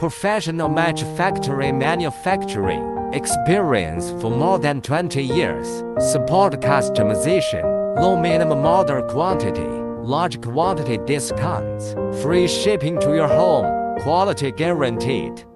Professional match factory manufacturing experience for more than 20 years. Support customization, low minimum order quantity, large quantity discounts, free shipping to your home, quality guaranteed.